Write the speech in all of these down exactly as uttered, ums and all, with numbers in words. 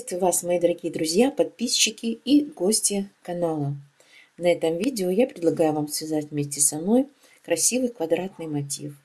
Приветствую вас, мои дорогие друзья, подписчики и гости канала. На этом видео я предлагаю вам связать вместе со мной красивый квадратный мотив.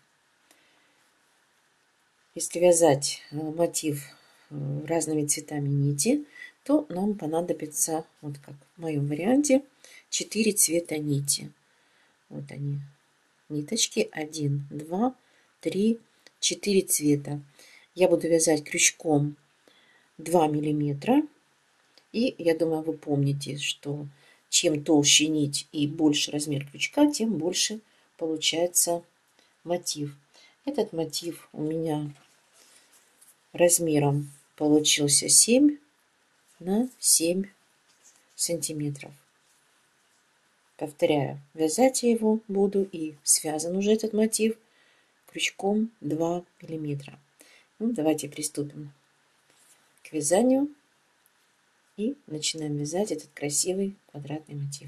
Если вязать мотив разными цветами нити, то нам понадобится, вот как в моем варианте, четыре цвета нити. Вот они, ниточки, один, два, три, четыре цвета. Я буду вязать крючком два миллиметра. И я думаю, вы помните, что чем толще нить и больше размер крючка, тем больше получается мотив. Этот мотив у меня размером получился семь на семь сантиметров. Повторяю, вязать я его буду и связан уже этот мотив крючком два миллиметра. Ну, давайте приступим к вязанию. И начинаем вязать этот красивый квадратный мотив.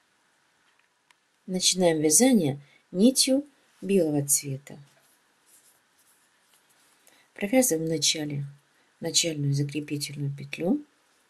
Начинаем вязание нитью белого цвета. Провязываем вначале начальную закрепительную петлю.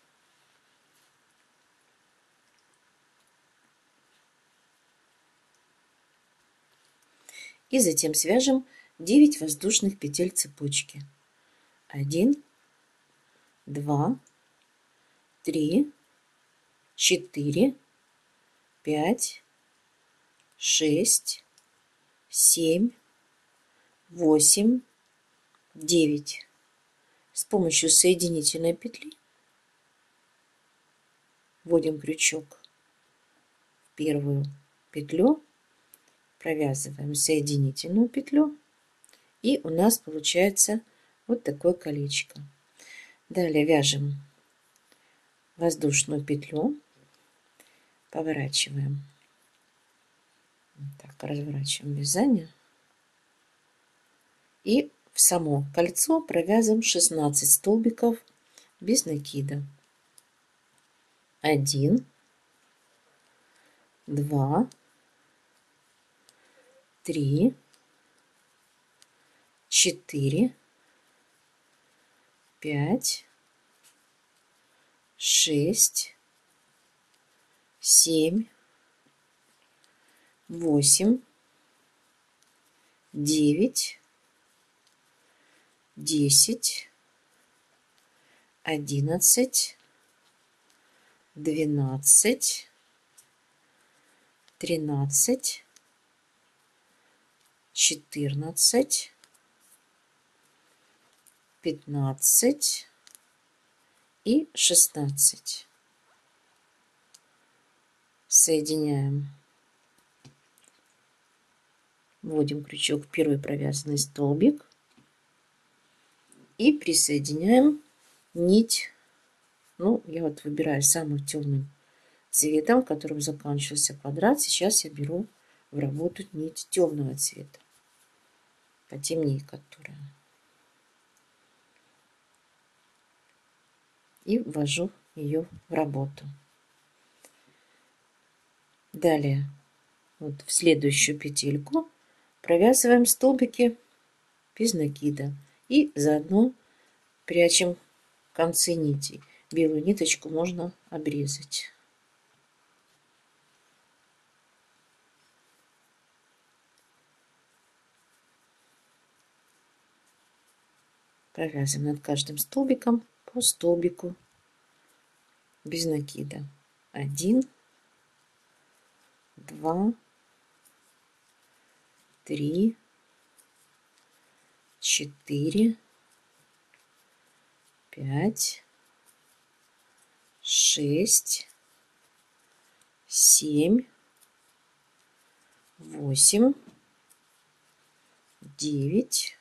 И затем свяжем девять воздушных петель цепочки. один, два, три, четыре, пять, шесть, семь, восемь, девять. С помощью соединительной петли вводим крючок в первую петлю, провязываем соединительную петлю, и у нас получается вот такое колечко. Далее вяжем воздушную петлю, поворачиваем, так, разворачиваем вязание, и в само кольцо провязываем шестнадцать столбиков без накида. один, два, три, четыре, пять, шесть, семь, восемь, девять, десять, одиннадцать, двенадцать, тринадцать, четырнадцать, пятнадцать и шестнадцать. Соединяем, вводим крючок в первый провязанный столбик и присоединяем нить. Ну, я вот выбираю самым темным цветом, которым заканчивался квадрат. Сейчас я беру в работу нить темного цвета, потемнее которая, и ввожу ее в работу. Далее вот в следующую петельку провязываем столбики без накида и заодно прячем концы нитей. Белую ниточку можно обрезать. Провязываем над каждым столбиком по столбику без накида. один, два, три, четыре, пять, шесть, семь, восемь, девять,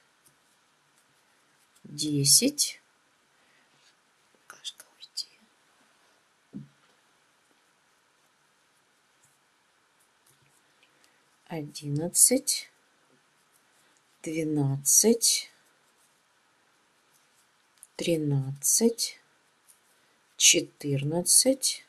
десять, одиннадцать, двенадцать, тринадцать, четырнадцать,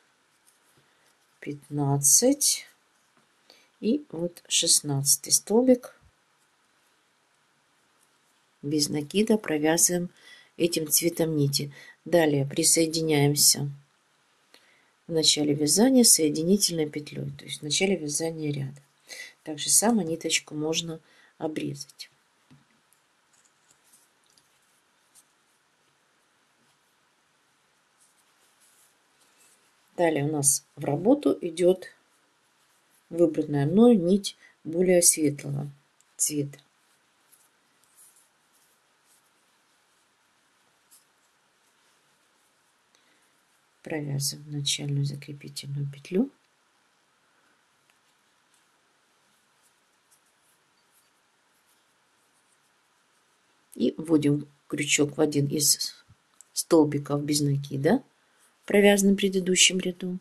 пятнадцать и вот шестнадцатый столбик без накида провязываем этим цветом нити. Далее присоединяемся в начале вязания соединительной петлей, то есть в начале вязания ряда. Так же само ниточку можно обрезать. Далее у нас в работу идет выбранная мною нить более светлого цвета. Провязываем начальную закрепительную петлю. И вводим крючок в один из столбиков без накида, провязанный в предыдущем ряду.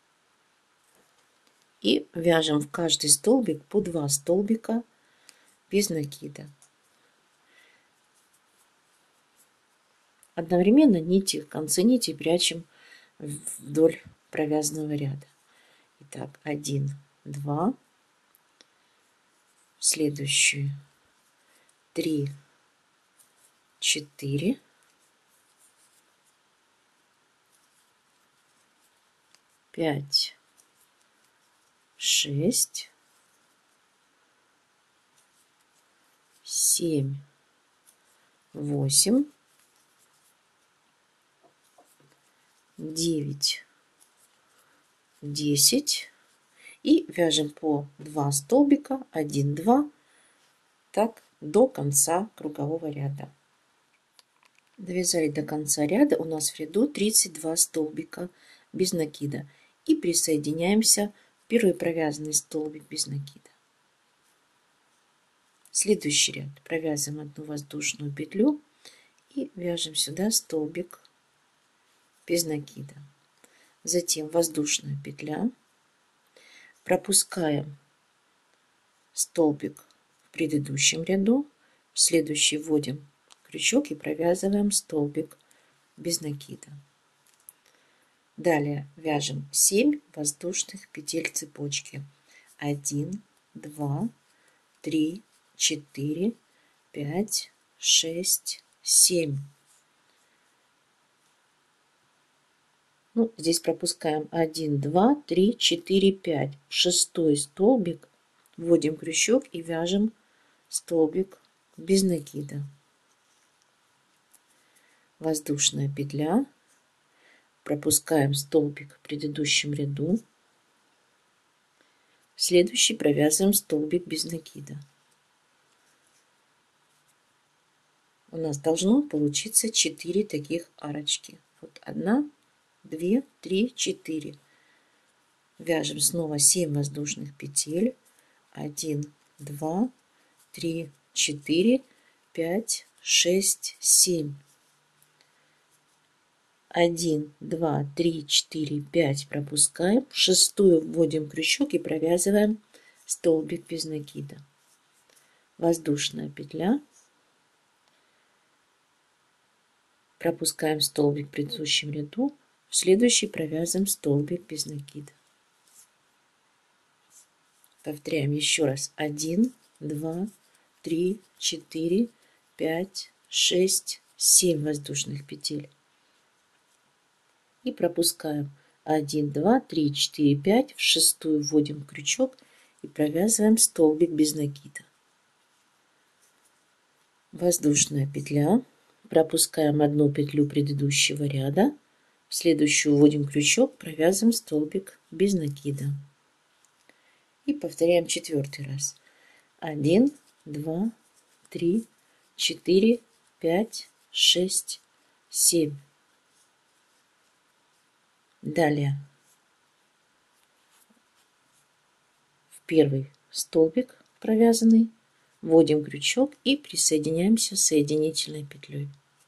И вяжем в каждый столбик по два столбика без накида. Одновременно нити, концы нити прячем вдоль провязанного ряда. Итак, один, два, следующую три, четыре, пять, шесть, семь, восемь, девять, десять. И вяжем по два столбика, один, два, так до конца кругового ряда. Довязали до конца ряда, у нас в ряду тридцать два столбика без накида. И присоединяемся в первый провязанный столбик без накида. Следующий ряд провязываем одну воздушную петлю и вяжем сюда столбик без накида. Затем воздушная петля. Пропускаем столбик в предыдущем ряду, в следующий вводим крючок и провязываем столбик без накида. Далее вяжем семь воздушных петель цепочки. один, два, три, четыре, пять, шесть, семь. Ну, здесь пропускаем один, два, три, четыре, пять. Шестой столбик вводим крючок и вяжем столбик без накида. Воздушная петля. Пропускаем столбик в предыдущем ряду. В следующий провязываем столбик без накида. У нас должно получиться четыре таких арочки. Вот одна, две, три, четыре. Вяжем снова семь воздушных петель. один, два, три, четыре, пять, шесть, семь. один, два, три, четыре, пять пропускаем. В шестую вводим крючок и провязываем столбик без накида. Воздушная петля. Пропускаем столбик в предыдущем ряду. В следующий провязываем столбик без накида. Повторяем еще раз. один, два, три, четыре, пять, шесть, семь воздушных петель. И пропускаем один, два, три, четыре, пять. В шестую вводим крючок и провязываем столбик без накида. Воздушная петля. Пропускаем одну петлю предыдущего ряда. В следующую вводим крючок, провязываем столбик без накида. И повторяем четвертый раз. один, два, три, четыре, пять, шесть, семь. Далее в первый столбик провязанный вводим крючок и присоединяемся соединительной петлей.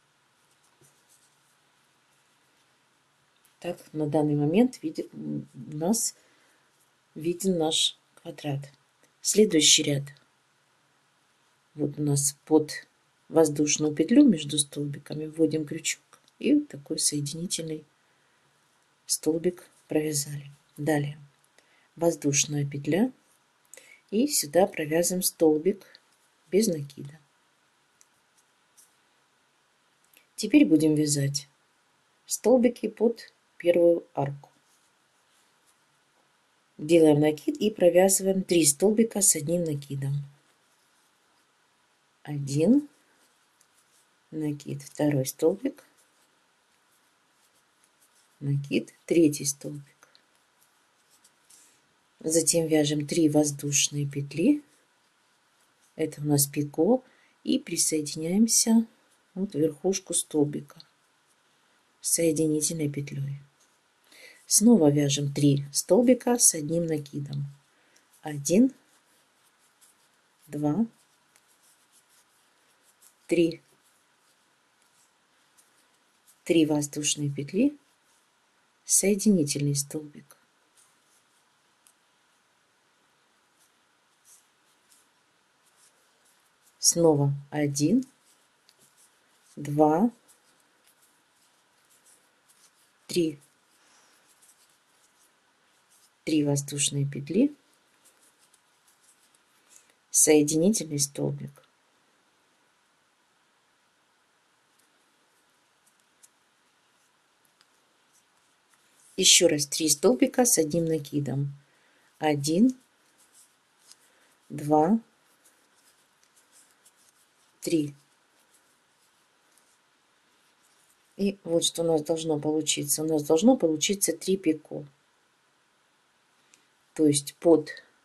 Так, на данный момент видит, у нас виден наш квадрат. Следующий ряд. Вот у нас под воздушную петлю между столбиками вводим крючок и такой соединительный столбик провязали. Далее воздушная петля и сюда провязываем столбик без накида. Теперь будем вязать столбики под первую арку. Делаем накид и провязываем три столбика с одним накидом. Один накид, второй столбик, накид, третий столбик. Затем вяжем три воздушные петли. Это у нас пико. И присоединяемся вот в верхушку столбика соединительной петлей. Снова вяжем три столбика с одним накидом. Один, два, три. Три воздушные петли, соединительный столбик. Снова один, два, три. Три воздушные петли, соединительный столбик. Еще раз три столбика с одним накидом. Один, два, три. И вот что у нас должно получиться. У нас должно получиться три пико. То есть под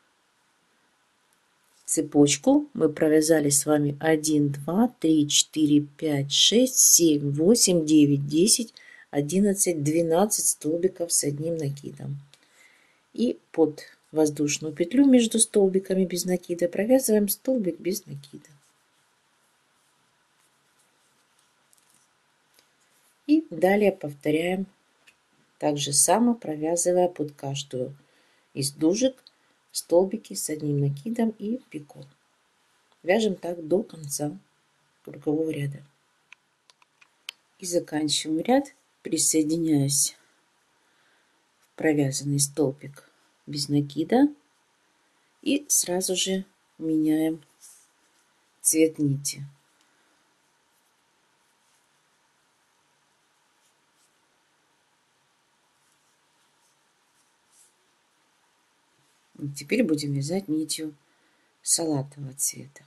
цепочку мы провязали с вами один, два, три, четыре, пять, шесть, семь, восемь, девять, десять, одиннадцать, двенадцать столбиков с одним накидом. И под воздушную петлю между столбиками без накида провязываем столбик без накида. И далее повторяем так же само, провязывая под каждую из дужек столбики с одним накидом и пико. Вяжем так до конца кругового ряда. И заканчиваем ряд, присоединяясь в провязанный столбик без накида, и сразу же меняем цвет нити. Теперь будем вязать нитью салатового цвета.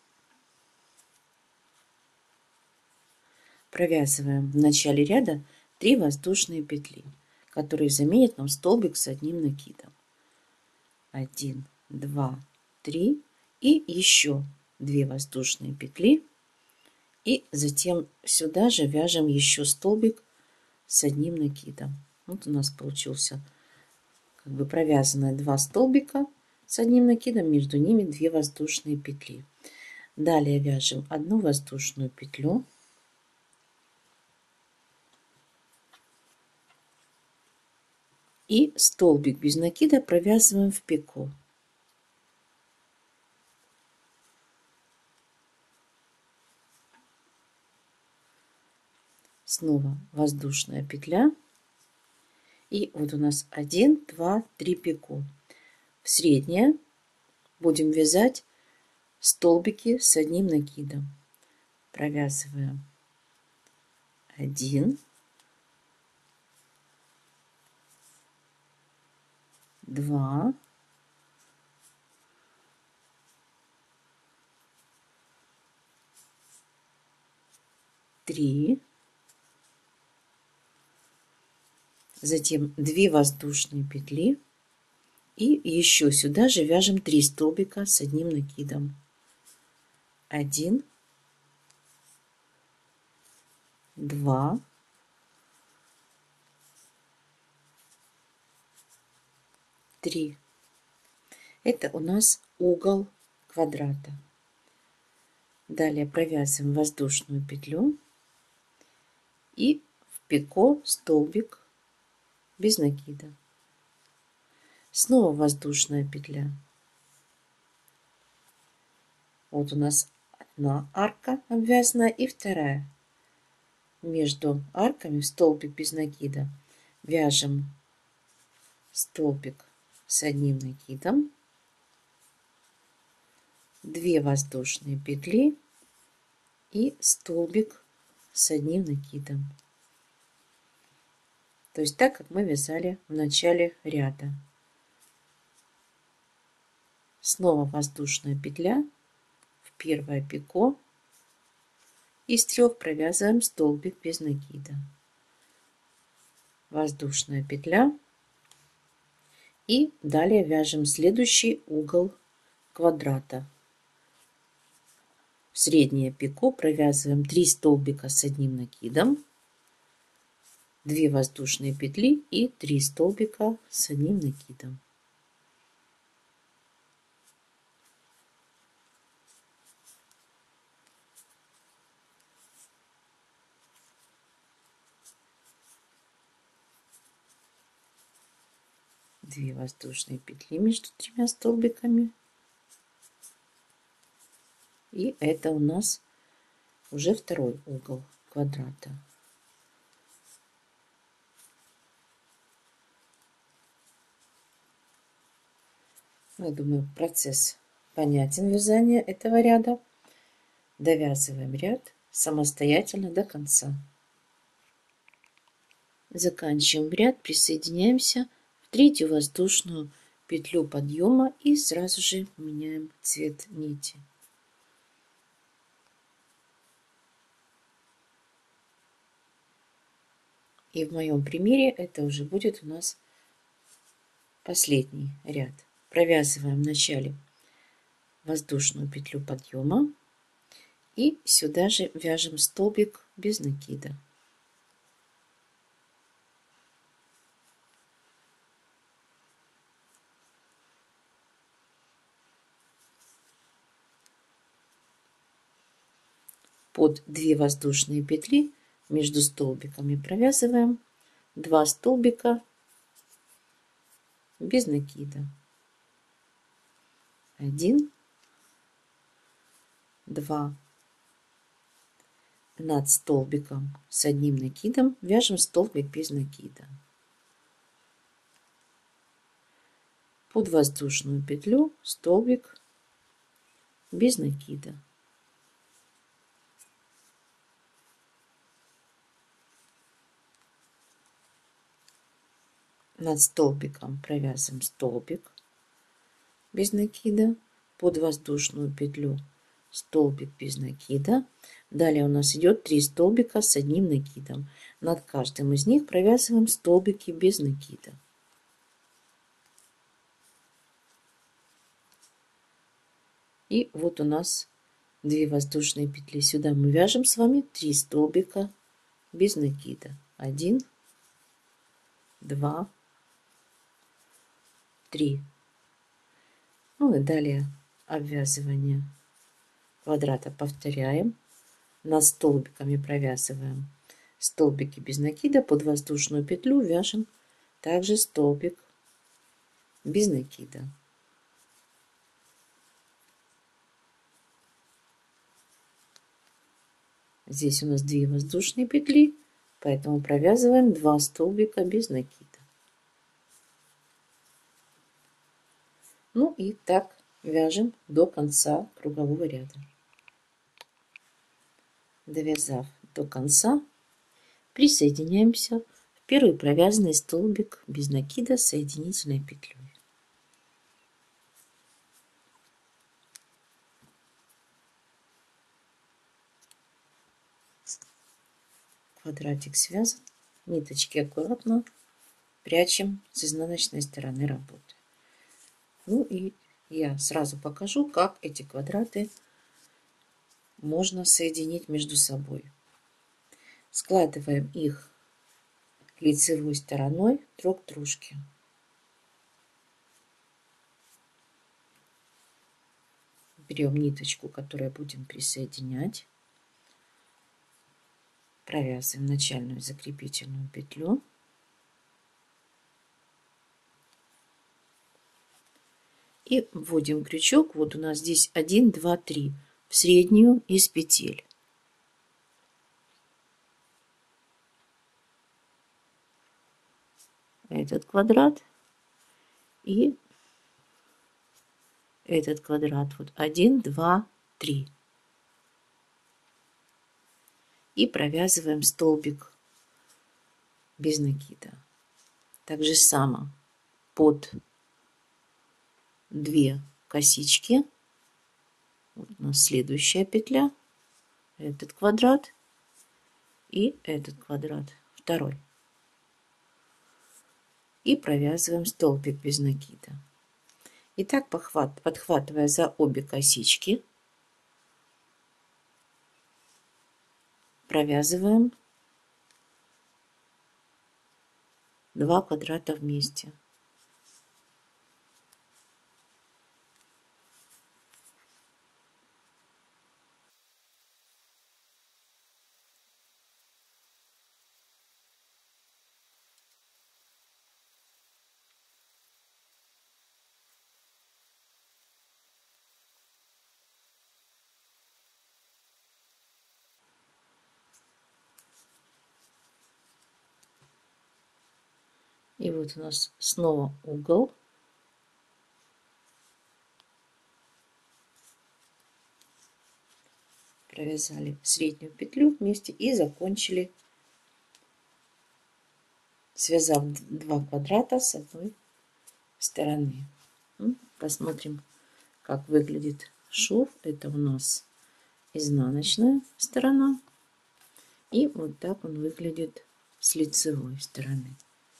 Провязываем в начале ряда три воздушные петли, которые заменят нам столбик с одним накидом. один, два, три и еще две воздушные петли. И затем сюда же вяжем еще столбик с одним накидом. Вот у нас получился как бы провязанные два столбика с одним накидом, между ними две воздушные петли. Далее вяжем одну воздушную петлю, и столбик без накида провязываем в пико. Снова воздушная петля. И вот у нас один, два, три пико. В среднее будем вязать столбики с одним накидом. Провязываем один, два, три, затем две воздушные петли, и еще сюда же вяжем три столбика с одним накидом. Один, два, три. Это у нас угол квадрата. Далее провязываем воздушную петлю и в пико столбик без накида. Снова воздушная петля. Вот у нас одна арка обвязанная и вторая. Между арками в столбик без накида вяжем столбик с одним накидом, две воздушные петли и столбик с одним накидом. То есть так, как мы вязали в начале ряда. Снова воздушная петля в первое пико. Из трех провязываем столбик без накида. Воздушная петля. И далее вяжем следующий угол квадрата. В среднее пико провязываем три столбика с одним накидом, две воздушные петли и три столбика с одним накидом. Две воздушные петли между тремя столбиками. И это у нас уже второй угол квадрата. Я думаю, процесс понятен вязания этого ряда. Довязываем ряд самостоятельно до конца. Заканчиваем ряд, присоединяемся в третью воздушную петлю подъема и сразу же меняем цвет нити. И в моем примере это уже будет у нас последний ряд. Провязываем в начале воздушную петлю подъема и сюда же вяжем столбик без накида. Под две воздушные петли между столбиками провязываем два столбика без накида. Один, два. Над столбиком с одним накидом вяжем столбик без накида. Под воздушную петлю столбик без накида. Над столбиком провязываем столбик без накида, под воздушную петлю столбик без накида. Далее у нас идет три столбика с одним накидом. Над каждым из них провязываем столбики без накида. И вот у нас две воздушные петли. Сюда мы вяжем с вами три столбика без накида. Один, два, три. Ну и далее обвязывание квадрата повторяем. Над столбиками провязываем столбики без накида, под воздушную петлю вяжем также столбик без накида. Здесь у нас две воздушные петли, поэтому провязываем два столбика без накида. Ну и так вяжем до конца кругового ряда. Довязав до конца, присоединяемся в первый провязанный столбик без накида с соединительной петлей. Квадратик связан, ниточки аккуратно прячем с изнаночной стороны работы. Ну и я сразу покажу, как эти квадраты можно соединить между собой. Складываем их лицевой стороной друг к дружке. Берем ниточку, которую будем присоединять. Провязываем начальную закрепительную петлю. И вводим крючок. Вот у нас здесь один, два, три в среднюю из петель. Этот квадрат и этот квадрат. Вот один, два, три. И провязываем столбик без накида. Так же само под две косички. Вот у нас следующая петля. Этот квадрат и этот квадрат. Второй. И провязываем столбик без накида. И так, похват, подхватывая за обе косички, провязываем два квадрата вместе. И вот у нас снова угол. Провязали среднюю петлю вместе и закончили, связав два квадрата с одной стороны. Посмотрим, как выглядит шов. Это у нас изнаночная сторона. И вот так он выглядит с лицевой стороны.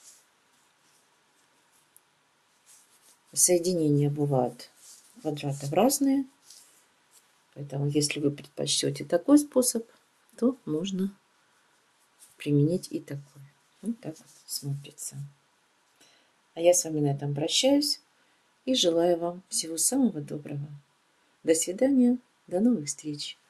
Соединения бывают квадратов разные. Поэтому, если вы предпочтете такой способ, то можно применить и такой. Вот так вот смотрится. А я с вами на этом прощаюсь и желаю вам всего самого доброго. До свидания, до новых встреч.